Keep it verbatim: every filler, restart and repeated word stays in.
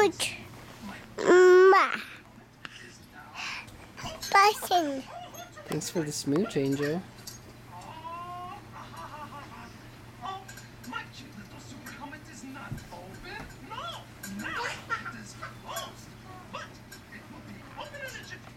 smooch. Mwah. Button. Thanks for the smooch, Angel. My cute little super helmet is not open. No, now it is closed. But it will be open in a jiffy.